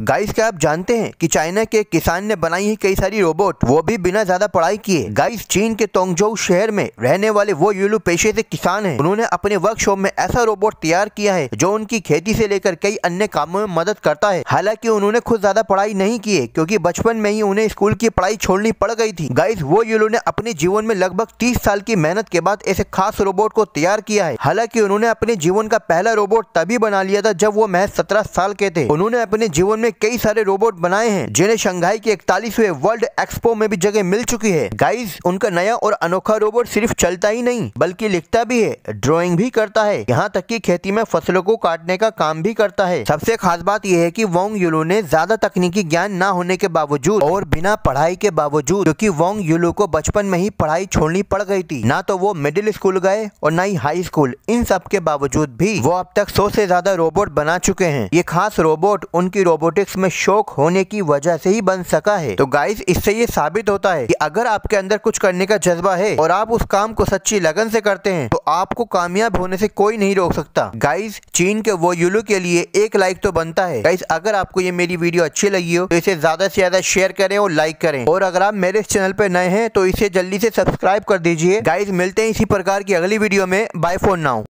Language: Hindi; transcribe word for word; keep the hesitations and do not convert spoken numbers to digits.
गाइस क्या आप जानते हैं कि चाइना के किसान ने बनाई है कई सारी रोबोट, वो भी बिना ज्यादा पढ़ाई किए। गाइस चीन के तोंगझोउ शहर में रहने वाले वो यूलू पेशे से किसान हैं। उन्होंने अपने वर्कशॉप में ऐसा रोबोट तैयार किया है जो उनकी खेती से लेकर कई अन्य कामों में मदद करता है। हालांकि उन्होंने खुद ज्यादा पढ़ाई नहीं की है क्योंकि बचपन में ही उन्हें स्कूल की पढ़ाई छोड़नी पड़ गई थी। गाइस वो यूलू ने अपने जीवन में लगभग तीस साल की मेहनत के बाद ऐसे खास रोबोट को तैयार किया है। हालांकि उन्होंने अपने जीवन का पहला रोबोट तभी बना लिया था जब वो महज सत्रह साल के थे। उन्होंने अपने जीवन में कई सारे रोबोट बनाए हैं जिन्हें शंघाई के इकतालीसवें वर्ल्ड एक्सपो में भी जगह मिल चुकी है। गाइस उनका नया और अनोखा रोबोट सिर्फ चलता ही नहीं बल्कि लिखता भी है, ड्राइंग भी करता है, यहाँ तक कि खेती में फसलों को काटने का काम भी करता है। सबसे खास बात यह है कि वोंग यूलू ने ज्यादा तकनीकी ज्ञान न होने के बावजूद और बिना पढ़ाई के बावजूद, क्योंकि वोंग यूलू को बचपन में ही पढ़ाई छोड़नी पड़ गई थी, ना तो वो मिडिल स्कूल गए और ना ही हाई स्कूल, इन सब के बावजूद भी वो अब तक सौ से ज्यादा रोबोट बना चुके हैं। ये खास रोबोट उनकी रोबोटिक्स में शौक होने की वजह से ही बन सका है। तो गाइस इससे ये साबित होता है कि अगर आपके अंदर कुछ करने का जज्बा है और आप उस काम को सच्ची लगन से करते हैं तो आपको कामयाब होने से कोई नहीं रोक सकता। गाइस चीन के वो यूलू के लिए एक लाइक तो बनता है। गाइस अगर आपको ये मेरी वीडियो अच्छी लगी हो तो इसे ज्यादा से ज्यादा शेयर करें और लाइक करें, और अगर आप मेरे इस चैनल पे नए हैं तो इसे जल्दी से सब्सक्राइब कर दीजिए। गाइस मिलते हैं इसी प्रकार की अगली वीडियो में। Bye for now.